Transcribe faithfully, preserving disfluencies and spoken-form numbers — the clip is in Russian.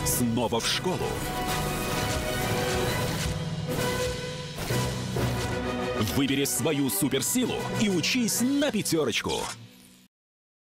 Снова в школу. Выбери свою суперсилу и учись на пятерочку.